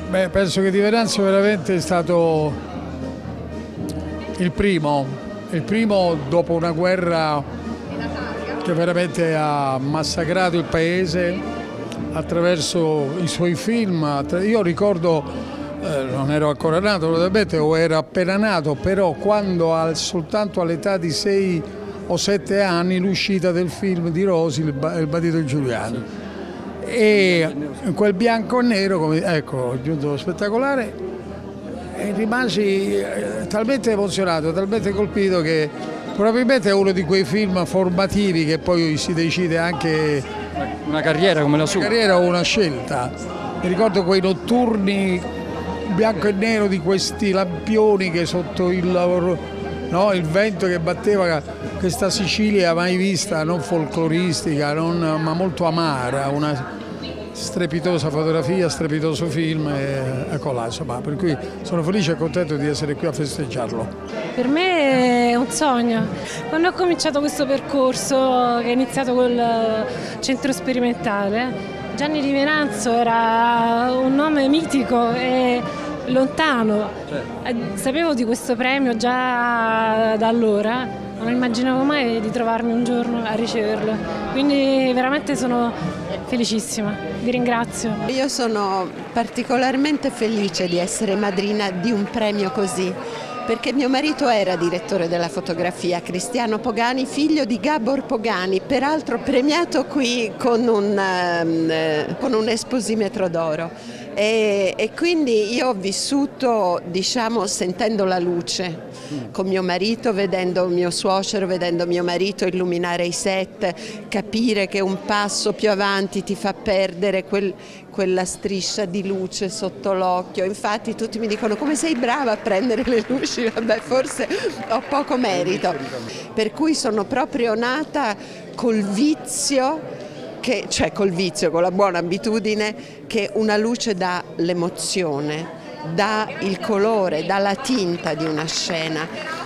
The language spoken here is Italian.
Beh, penso che Di Venanzio veramente è stato il primo dopo una guerra che veramente ha massacrato il paese attraverso i suoi film. Io ricordo, non ero ancora nato probabilmente, o ero appena nato, però quando soltanto all'età di 6 o 7 anni l'uscita del film di Rosi, Il bandito di Giuliano. E in quel bianco e nero, come, ecco, giunto spettacolare, e rimasi talmente emozionato, talmente colpito che probabilmente è uno di quei film formativi che poi si decide anche una carriera come la sua. Una carriera o una scelta. Mi ricordo quei notturni bianco e nero di questi lampioni che sotto il vento che batteva, questa Sicilia mai vista, non folcloristica, ma molto amara, una strepitosa fotografia, strepitoso film, ecco là, insomma, per cui sono felice e contento di essere qui a festeggiarlo. Per me è un sogno. Quando ho cominciato questo percorso, che è iniziato col centro sperimentale, Gianni Di Venanzio era un nome mitico e lontano. Sapevo di questo premio già da allora, ma non immaginavo mai di trovarmi un giorno a riceverlo. Quindi veramente sono felicissima, vi ringrazio. Io sono particolarmente felice di essere madrina di un premio così, perché mio marito era direttore della fotografia, Cristiano Pogani, figlio di Gabor Pogani, peraltro premiato qui con un esposimetro d'oro. E quindi io ho vissuto, diciamo, sentendo la luce con mio marito, vedendo mio suocero, vedendo mio marito illuminare i set, capire che un passo più avanti ti fa perdere quella striscia di luce sotto l'occhio. Infatti tutti mi dicono: come sei brava a prendere le luci? Vabbè, forse ho poco merito. Per cui sono proprio nata col vizio, con la buona abitudine che una luce dà l'emozione, dà il colore, dà la tinta di una scena.